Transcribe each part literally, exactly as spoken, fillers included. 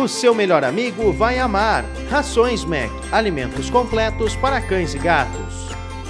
O seu melhor amigo vai amar. Rações Mac, alimentos completos para cães e gatos.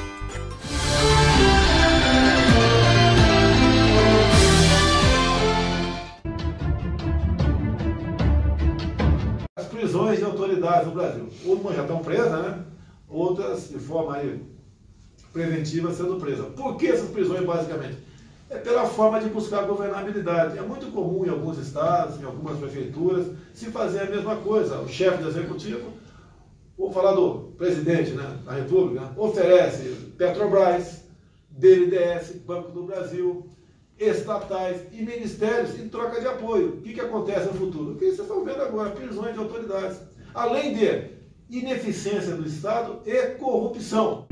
As prisões de autoridades no Brasil, umas já estão presas, né? Outras de forma aí preventiva sendo presas. Por que essas prisões, basicamente? É pela forma de buscar governabilidade. É muito comum em alguns estados, em algumas prefeituras, se fazer a mesma coisa. O chefe do executivo, vou falar do presidente, né, da República, oferece Petrobras, B N D E S, Banco do Brasil, estatais e ministérios em troca de apoio. O que, que acontece no futuro? O que vocês estão vendo agora? Prisões de autoridades. Além de ineficiência do Estado e corrupção.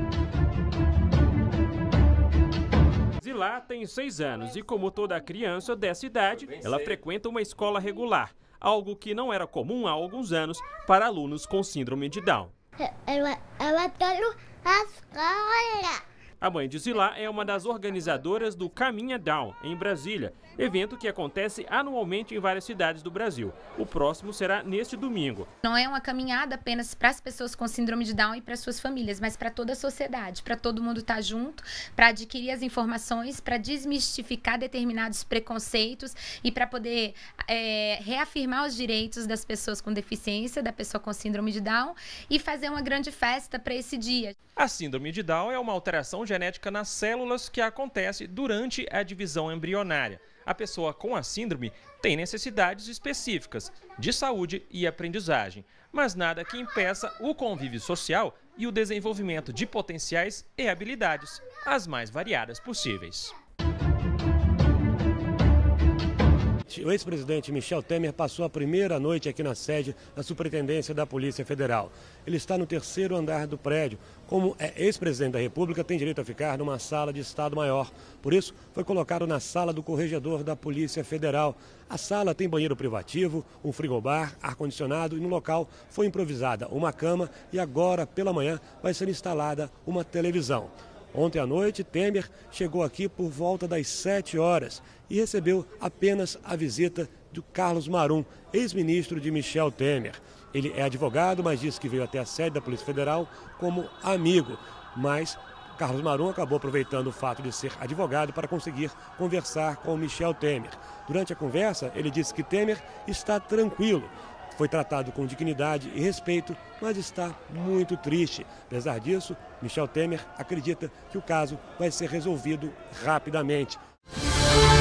Zilá tem seis anos e, como toda criança dessa idade, ela frequenta uma escola regular, algo que não era comum há alguns anos para alunos com síndrome de Down. Eu, eu adoro a escola. A mãe de Zilá é uma das organizadoras do Caminha Down, em Brasília, evento que acontece anualmente em várias cidades do Brasil. O próximo será neste domingo. Não é uma caminhada apenas para as pessoas com síndrome de Down e para suas famílias, mas para toda a sociedade, para todo mundo estar junto, para adquirir as informações, para desmistificar determinados preconceitos e para poder é, reafirmar os direitos das pessoas com deficiência, da pessoa com síndrome de Down e fazer uma grande festa para esse dia. A síndrome de Down é uma alteração genética nas células que acontece durante a divisão embrionária. A pessoa com a síndrome tem necessidades específicas de saúde e aprendizagem, mas nada que impeça o convívio social e o desenvolvimento de potenciais e habilidades, as mais variadas possíveis. O ex-presidente Michel Temer passou a primeira noite aqui na sede da Superintendência da Polícia Federal. Ele está no terceiro andar do prédio. Como é ex-presidente da República, tem direito a ficar numa sala de Estado-Maior. Por isso, foi colocado na sala do Corregedor da Polícia Federal. A sala tem banheiro privativo, um frigobar, ar-condicionado e no local foi improvisada uma cama e agora, pela manhã, vai ser instalada uma televisão. Ontem à noite, Temer chegou aqui por volta das sete horas e recebeu apenas a visita do Carlos Marum, ex-ministro de Michel Temer. Ele é advogado, mas disse que veio até a sede da Polícia Federal como amigo. Mas Carlos Marum acabou aproveitando o fato de ser advogado para conseguir conversar com Michel Temer. Durante a conversa, ele disse que Temer está tranquilo. Foi tratado com dignidade e respeito, mas está muito triste. Apesar disso, Michel Temer acredita que o caso vai ser resolvido rapidamente.